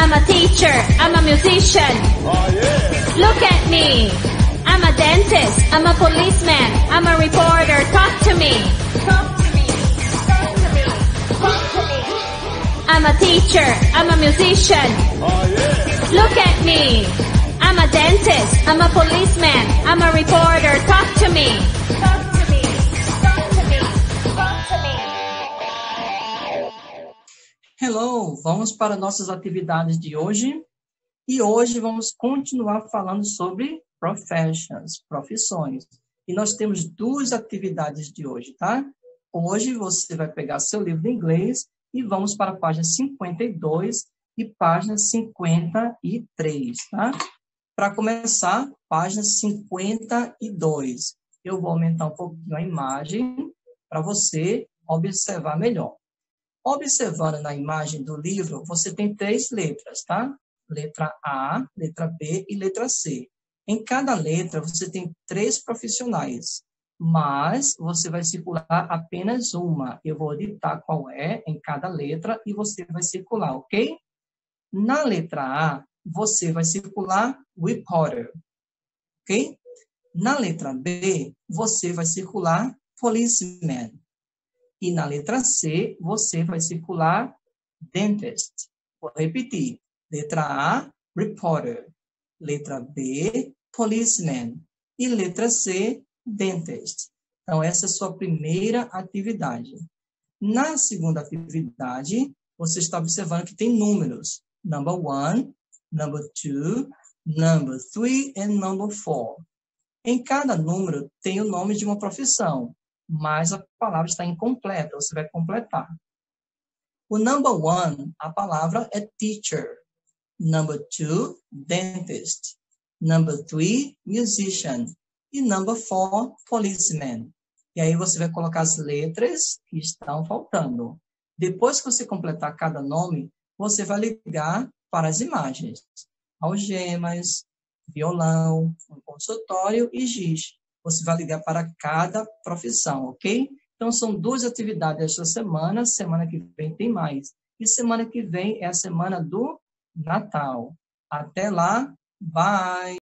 I'm a teacher, I'm a musician. Oh, yeah. Look at me. I'm a dentist, I'm a policeman, I'm a reporter. Talk to me. Talk to me. Talk to me. Talk to me. I'm a teacher, I'm a musician. Oh, yeah. Look at me. I'm a dentist, I'm a policeman, I'm a reporter. Talk to me. Talk to me. Talk to me. Talk to me. Hello, vamos para nossas atividades de hoje. E hoje vamos continuar falando sobre professions, profissões. E nós temos duas atividades de hoje, tá? Hoje você vai pegar seu livro de inglês e vamos para a página 52 e página 53, tá? Para começar, página 52. Eu vou aumentar um pouquinho a imagem para você observar melhor. Observando na imagem do livro, você tem 3 letras, tá? Letra A, letra B e letra C. Em cada letra, você tem 3 profissionais, mas você vai circular apenas uma. Eu vou ditar qual é em cada letra e você vai circular, ok? Na letra A, você vai circular reporter, ok? Na letra B, você vai circular policeman. E na letra C, você vai circular dentist. Vou repetir. Letra A, reporter. Letra B, policeman. E letra C, dentist. Então, essa é a sua primeira atividade. Na segunda atividade, você está observando que tem números. Number 1, number 2, number 3 e number 4. Em cada número tem o nome de uma profissão, mas a palavra está incompleta, você vai completar. O number 1, a palavra é teacher. Number 2, dentist. Number 3, musician. E number 4, policeman. E aí você vai colocar as letras que estão faltando. Depois que você completar cada nome, você vai ligar para as imagens. Algemas, violão, um consultório e giz. Você vai ligar para cada profissão, ok? Então, são 2 atividades esta semana. Semana que vem tem mais. E semana que vem é a semana do Natal. Até lá. Bye!